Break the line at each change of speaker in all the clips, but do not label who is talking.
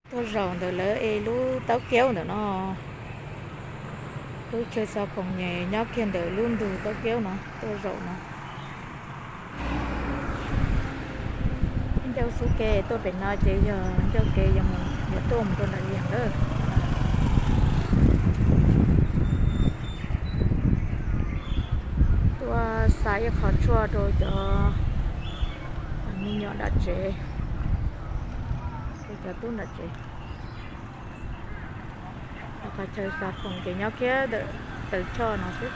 tôi rồng từ lỡ e lú táo kéo nữa nó tôi chơi sao không nhẹ nhóc kiên đỡ luôn từ táo kéo nó tôi rồng nó cháu số kê tôi phải nói chị giờ cháu kê giờ mình giờ tôm tôi là liền đó tôi xài khó chua rồi cho mình nhỏ đặt chế cho tôi đặt chế và chơi sao không cái nhóc kia đỡ tự cho nó chứ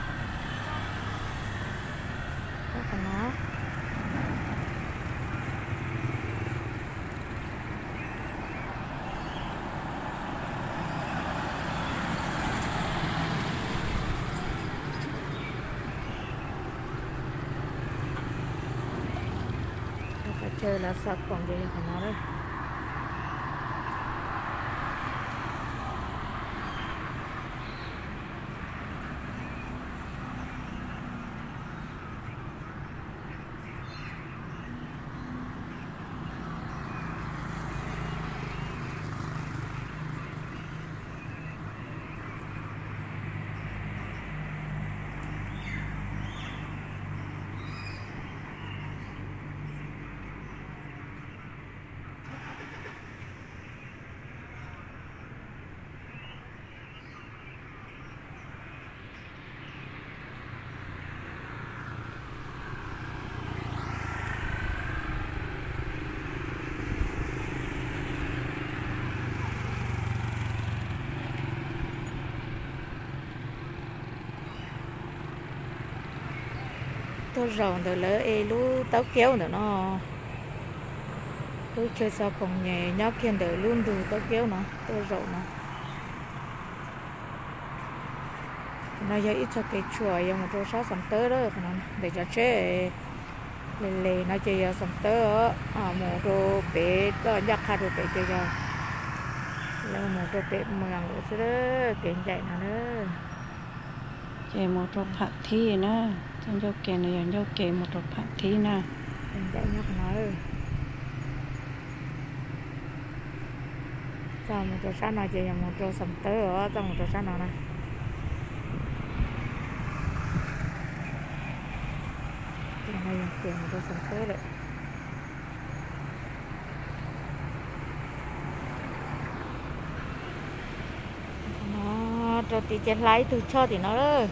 còn nó chơi là sao còn gì của nó đấy tôi rồng từ lỡ e lú táo kéo nữa nó tôi chơi sao không nhẹ nhóc kiên đỡ luôn từ táo kéo nó tôi rồng nó giờ ít cho cái chùa giờ một chỗ sáu sắm tớ đó nó để cho chế lề nó chơi sắm tớ một chỗ bé đó nhắc hai chỗ bé chơi giờ là một chỗ bé mường nữa chứ đó kiện chạy nó nữa
chạy một chỗ phạt thi nữa trong chỗ kè này chỗ kè một chỗ phạt thi nè
kiện chạy nhắc nó sao một chỗ sáu nó chơi một chỗ sắm tớ ở trong một chỗ sáu nó nè này tiền một chỗ sắm tớ đấy nó cho tí chết lái từ cho thì nó đó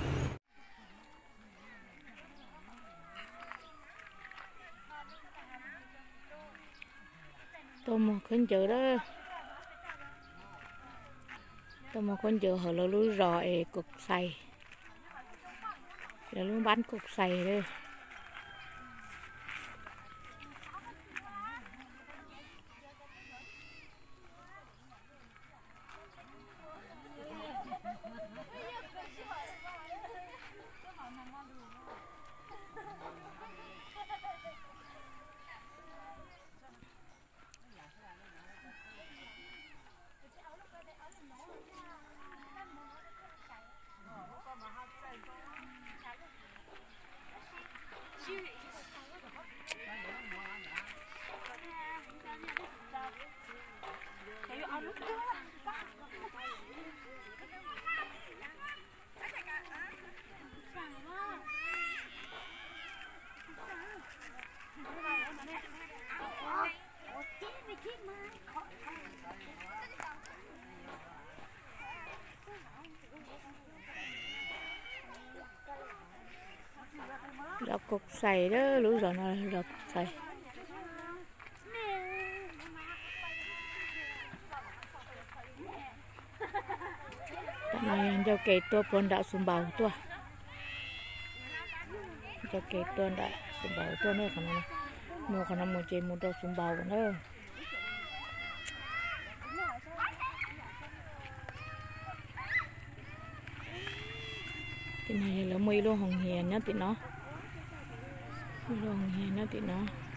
tôi một con chữ đó tôi một con chữ hồi lúa rồi cục xay là luôn bán cục xay đây rau cục xay đó lúa rồi nó rau cục xay này cho kể tôi còn đã sum bầu tôi cho kể tôi đã sum bầu tôi nữa còn nó một chơi một rau sum bầu nữa cái này là mì luôn hồng hiền nhá tụi nó mì luôn hồng hiền nhá tụi nó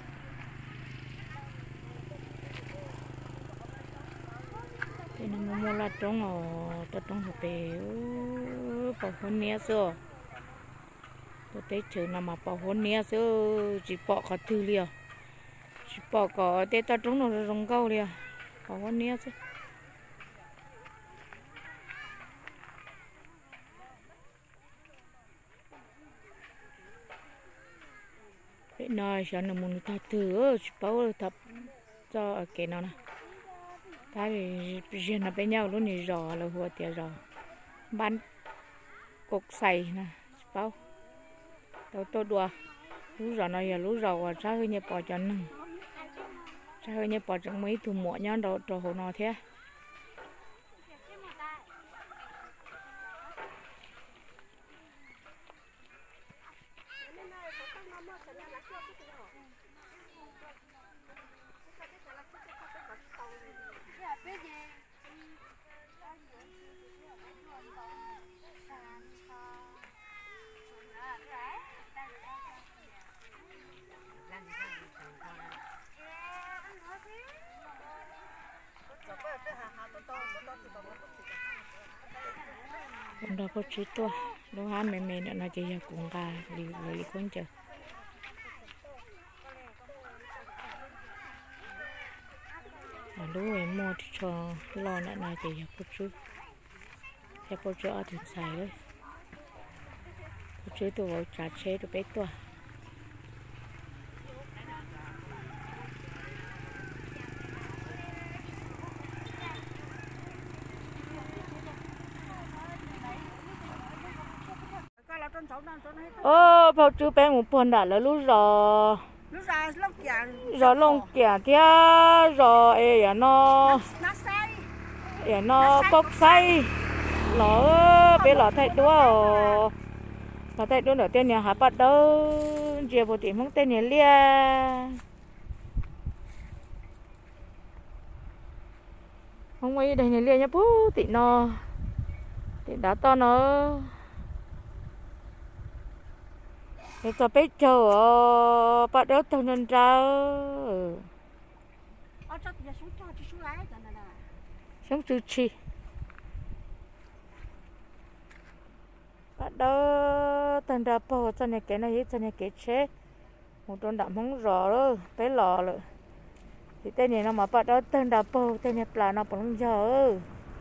cái này nó mua là trong ở trong hộp bể bảo hôn nia xưa tôi thấy chữ nào mà bảo hôn nia xưa chỉ bỏ cả thư liền chỉ bỏ cả tết ta trong nó rong câu liền có con nia chứ cái này sao nó muốn ta thử bao tập cho cái nào nè ta thì riêng là bên nhau luôn thì rò là hoa tiệt rò bán cục xay nè bao tôi đùa lú rò này giờ lú rò ra hơi nhẹ bỏ cho nưng ra hơi nhẹ bỏ cho mấy thùng muỗng nhá đồ đồ hồ nọ thế đó có chút to đâu ham mềm nữa nó chỉ là cùng gà lì con chờ lúc em mua thì cho lo nữa là chỉ là có chút theo có chút ở thùng xài đấy có chút tôi trả chế được bé to bao chú bé một phần đã là lúc rồi lông kẻ kia rồi ấy nó cốc xay nó bé lọ thay đũa đầu tiên nhà hả bắt đầu chiều buổi tiệm không tên nhà lia không mấy đây nhà lia nhá bố tị nó tị đá to nó để cho bé chờ bắt đầu tao nên ra sống chữ chi bắt đầu tao ra bao cho này cái này cho này cái chế một con đạm không rõ rồi bé lò rồi thì tên này nó mà bắt đầu tao ra bao tên này là nó vẫn giờ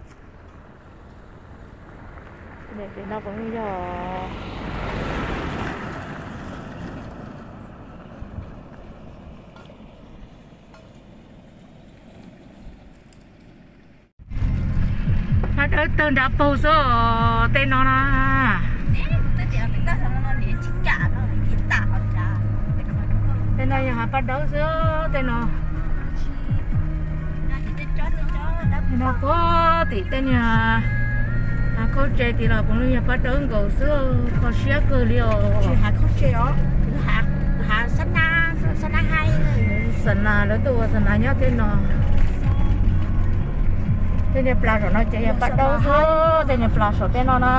này thì nó vẫn giờ ở tên đã bầu số tên nó nè tên này hả bắt đầu số tên nó có thì tên nhà có chơi thì là cũng như bắt đầu ngầu số có xe cơ liệu
hạt có chơi ó hạt sắn na hay
sắn na nó tôi sắn na nhá tên nó tên này pla rồi nó chạy bắt đầu số tên này pla số tên nó nè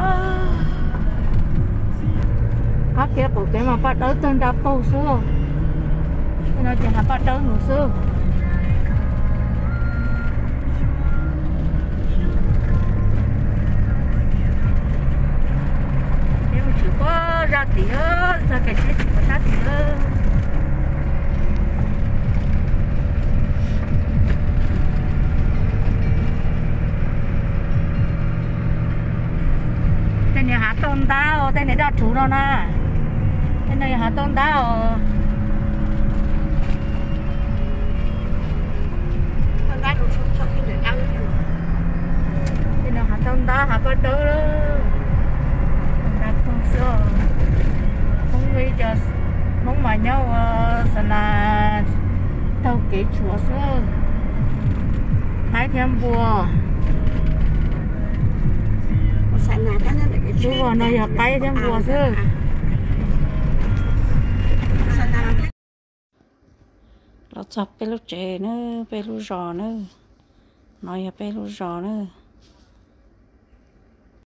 các kia bộ tên mà bắt đầu tên đã bầu số tên nó chạy bắt đầu ngủ số nếu mà chỉ có ra tí ra cái chết chỉ có ra tí nhà hạt tôm tao tên này đã chủ đâu nè tên này hạt tôm tao
con gái đủ cho khi để ăn
tên này hạt tôm tao hạt bắt đầu hạt tôm sữa không nghĩ cho không mà nhau sẽ là tao kỹ chúa sữa hái thêm bùa đúng rồi, nó giờ bay thêm bùa chứ
nó chọc bê lô chế nữa bê lô rò nữa nói là bê lô rò nữa